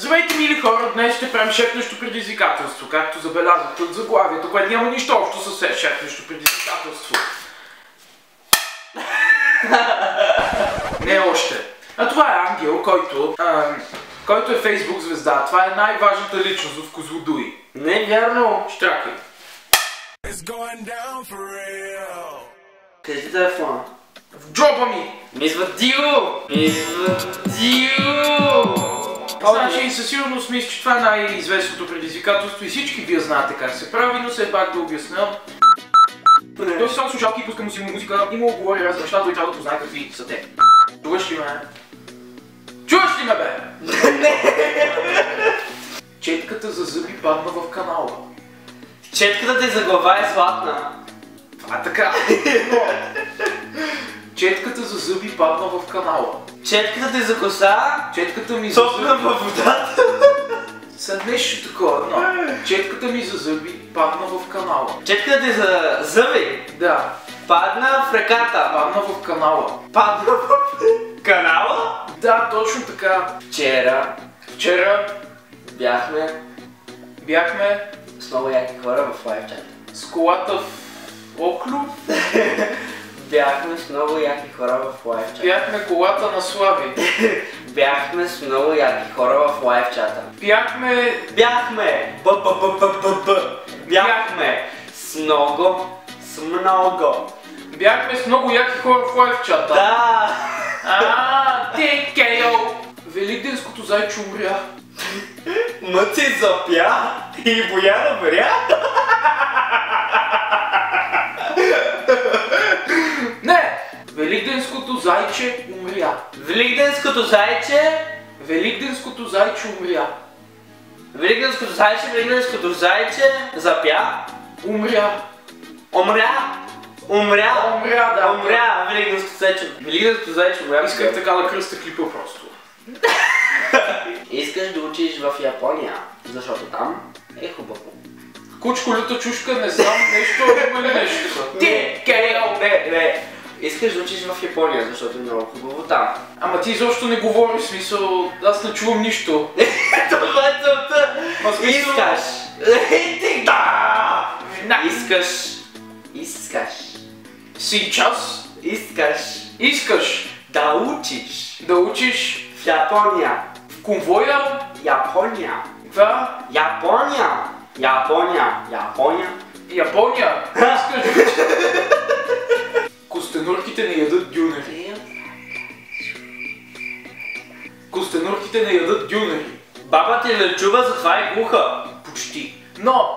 Здравейте, мили хора, днес ще правим шепнещо предизвикателство, както забелязахте от заглавието, което няма нищо общо с шепнещо предизвикателство. Не още. А това е Ангел, който е Фейсбук звезда. Това е най-важната личност в Козлодуй. Не е вярно. Штракай. Къде ти телефона? В джоба ми! Извадил! Извадил! Значи със сигурност мисля, че това е най-известното предизвикателство и всички вие знаете как се прави, но все пак да обясня. Той си само слушалки и пуска му си музика и му говори разни неща, той трябва да познае какви са те. Чуваш ли ме? Чуваш ли ме, бе? Четката за зъби падна в канала. Четката ти за глава е златна. Това е така. Четката за зъби падна в канала. Четката ти за коса. Четката ми за Цопна във водата. Са нещо такова, но четката ми за зъби падна в канала. Четката ти за зъби. Да. Падна в реката. Падна в канала. Падна в канала? Да, точно така. Вчера бяхме с много яки хора в лайфчата. с колата в Охлюв. Бяхме с много яки хора в лайфчата. Бяхме колата на Слави. Бяхме с много яки хора в лайфчата. Бяхме с много яки хора в лайфчата. Да! ТКО! Великденското зайче умря. Мъци запя и Бояна вря. Не! Великденското зайче умря. Великденското зайче умря. Великденското зайче запя. Умря, да. Умря. Великденското зайче умря. Исках така да кръста клипа просто. Искаш да учиш в Япония, защото там е хубаво. Кучколята чушка, не знам нещо, има ли нещо такова? Не. Искаш да учиш в Япония, защото е много хубаво там. Ама ти изобщо не говори, в смисъл, аз не чувам нищо. Това е целта. Искаш. Искаш. Сейчас Искаш да учиш да учиш в Япония. в конвоя. Това? Япония. Искаш да учиш. Костенурките не ядат дюнери. Баба ти не чува, затова е глуха. Почти. Но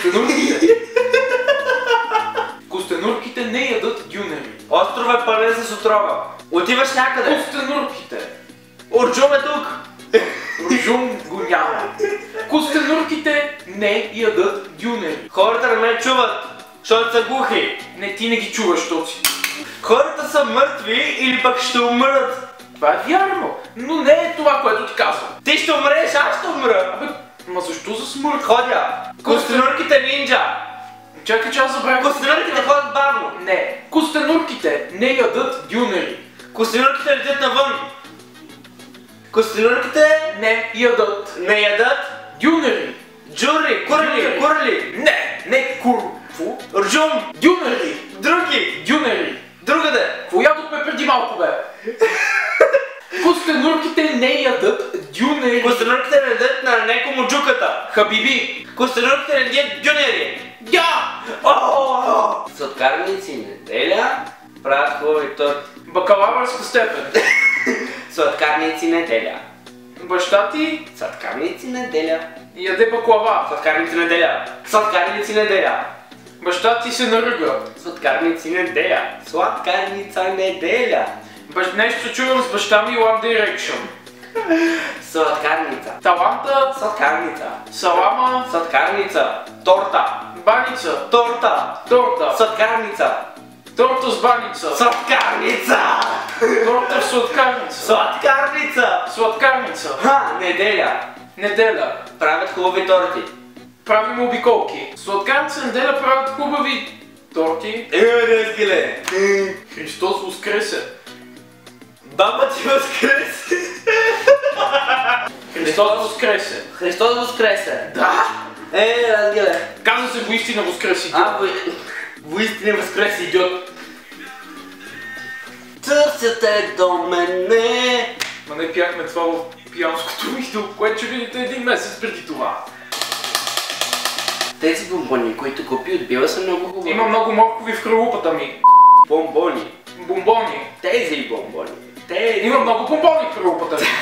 костенурките не ядат дюнери. Остров е пълен с отрова. Отиваш някъде. Костенурките. Урджум е тук. Ружум го няма. Костенурките не ядат дюнери. Хората не ме чуват, защото са глухи. Не, ти не ги чуваш, защото си. Хората са мъртви или пък ще умрат. Това е вярно, но не е това, което ти казвам. Ти ще умреш, аз ще умра. Абе, ма защо за смърт? Ходя. Костенурките нинджа. Чакай, че аз забравих. Костенурките ходят бавно. Не, костенурките не ядат дюнери. Костенурките летят навън. Костенурките Не ядат не ядат дюнери. джури, курли. Не курфу. Рджум. Дюнери. Дюнери. Другаде. Какво ядохме преди малко, бе? Костенурките не ядат дюнери. Костенурките не ядат на некому джуката. Хабиби. Костенурките не ядат дюнери. Да! Сладкарници неделя правят хубави торти. Бакалавърска степен. Сладкарници неделя. Баща ти Сладкарници неделя. яде баклава. Сладкарници неделя. Сладкарници неделя. Баща ти се наръга. Сладкарници неделя. Сладкарница неделя. Нещо чувам с баща ми One Direction. Сладкарница. Таланта. Сладкарница. Салама. Сладкарница. Торта. Баница. Торта. Сладкарница. Торта с баница. Сладкарница. Торта в сладкарница. Сладкарница. Неделя. Правят хубави торти. Правим обиколки. Сладкарница неделя правят хубави торти. Разгиле. Христос воскресе. Баба ти възкресе! Христос възкресе! Христос възкресе! Да! Разгледай! Казва се воистина възкресе, идиот! Воистина възкресе, идиот! Търсете до мене! Ма не пяхме това в пиянското видео, което ще видите един месец преди това. Тези бомбони, които купи от Била, са много хубави. Има много моркови в хралупата ми. Бомбони. Бомбони. Тези бомбони. Има много бомбони в хралупата ми.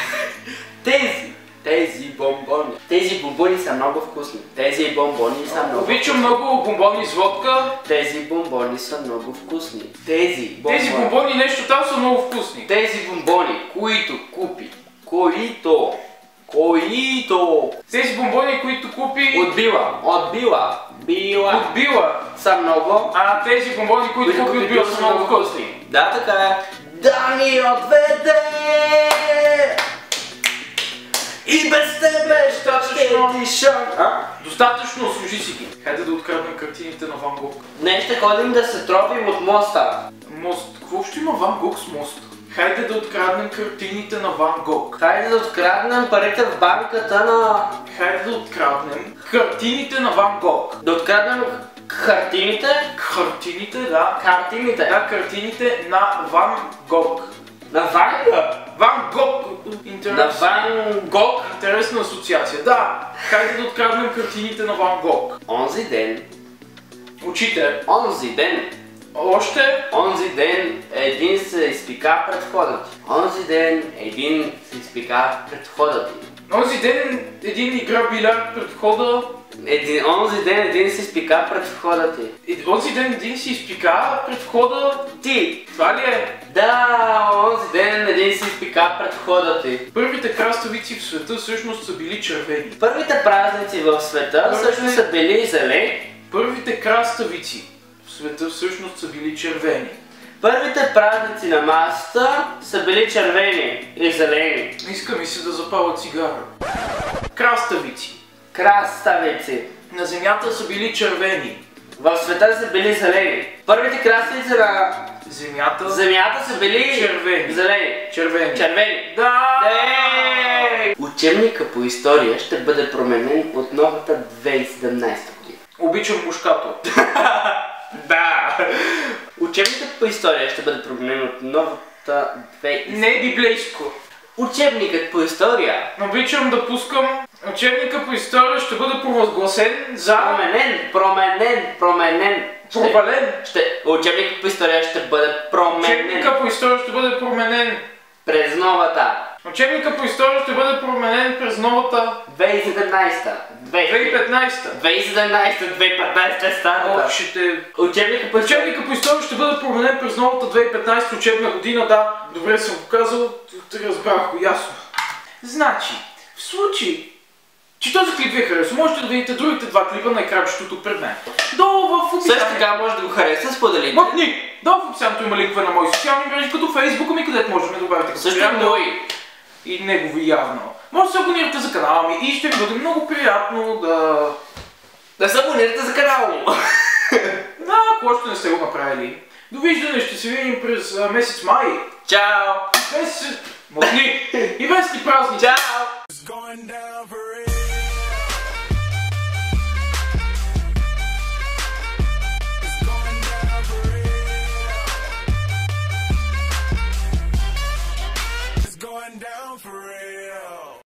Тези бомбони. Тези бомбони са много вкусни. Тези бомбони са много Обичам много бомбони с водка. Тези бомбони са много вкусни. Тези бомбони нещо там са много вкусни. Тези бомбони, които купи. Тези бомбони, които купи... От Била. Са много. А тези бомбони, които купи от Била, са много вкусни. Да, така е. Да ни отведе! И без тебе ще дишам. Достатъчно, служи си ги. Хайде да откраднем картините на Ван Гог. Днес ще ходим да се тропим от моста. Мост? Какво ще има Ван Гог с мост? Хайде да откраднем картините на Ван Гог. Хайде да откраднем парите в банката на... Хайде да откраднем картините на Ван Гог. Да откраднем картините? Картините, да. Картините? Да, картините на Ван Гог. На Ван Гог? Ван Гог! На Ван Гог? Интересна асоциация, да. Хайде да откраднем картините на Ван Гог. Онзи ден. Учите. Онзи ден. Още? Онзи ден един се изпика пред входа ти. Онзи ден един се изпика пред входа ти. Онзи ден един игра биляр пред входа. Онзи ден един се изпика пред входа ти. Онзи ден един си изпика пред входа ти. Това ли е? Да, онзи ден един се изпика пред входа ти. Първите краставици в света всъщност са били червени. Първите празници в света всъщност са били зелени. Първите краставици в света всъщност са били червени. Първите празници на масата са били червени и зелени. Иска ми се да запаля цигара. Краставици. Краставици. На земята са били червени. В света са били зелени. Първите краставици на земята са били червени. Зелени. Червени. Да! Учебника по история ще бъде променен от новата 2017 година. Обичам мушкато. Да! Учебникът по история ще бъде променен от новата 2017. Не е библейско. Учебникът по история. Обичам да пускам. Учебникът по история ще бъде провъзгласен за... Променен. Провален. Учебникът по история ще бъде променен. Учебникът по история ще бъде променен. През новата. Учебникът по история ще бъде променен през новата... 2017. 2015. 2017 е старата. Учебникът по история ще бъде променен през новата 2015 учебна година. Да, добре съм го казал, разбрах го ясно. Значи, в случай, че този клип ви е харесал, можете да видите другите два клипа на екранчето тук пред мен. Долу в описанието. Също така може да го хареса, споделите. Долу в описанието има линкове на мои социални мрежи, като Фейсбука ми, където може да ме добавите като приятел. И негови явно. Може да се абонирате за канала ми и ще ви бъде много приятно да се абонирате за канала му. Да, ако още не сте го направили. Довиждане, ще се видим през месец май. Чао! И вести празници. Чао!